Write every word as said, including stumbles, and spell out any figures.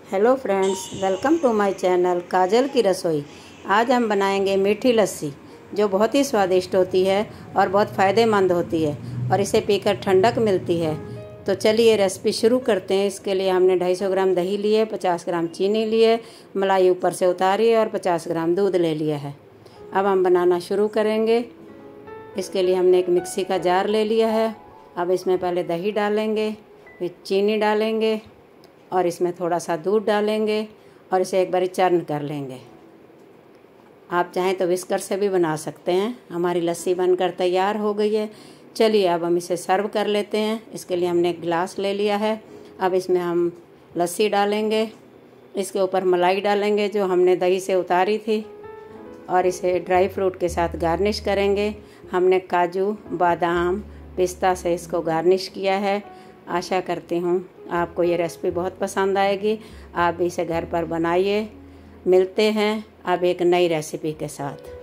Hello friends, welcome to my channel Kajal की रसोई। आज हम बनाएंगे मीठी लस्सी जो बहुत ही स्वादिष्ट होती है और बहुत फ़ायदेमंद होती है और इसे पीकर ठंडक मिलती है। तो चलिए रेसिपी शुरू करते हैं। इसके लिए हमने दो सौ पचास ग्राम दही लिए, पचास ग्राम चीनी लिए, मलाई ऊपर से उतारी और पचास ग्राम दूध ले लिया है। अब हम बनाना शुरू करेंगे। इसके लिए हमने एक मिक्सी का जार ले लिया है। अब इसमें पहले दही डालेंगे, फिर चीनी डालेंगे और इसमें थोड़ा सा दूध डालेंगे और इसे एक बारी चर्न कर लेंगे। आप चाहें तो विस्कर से भी बना सकते हैं। हमारी लस्सी बनकर तैयार हो गई है। चलिए अब हम इसे सर्व कर लेते हैं। इसके लिए हमने एक गिलास ले लिया है। अब इसमें हम लस्सी डालेंगे, इसके ऊपर मलाई डालेंगे जो हमने दही से उतारी थी और इसे ड्राई फ्रूट के साथ गार्निश करेंगे। हमने काजू, बादाम, पिस्ता से इसको गार्निश किया है। आशा करती हूँ आपको ये रेसिपी बहुत पसंद आएगी। आप इसे घर पर बनाइए। मिलते हैं अब एक नई रेसिपी के साथ।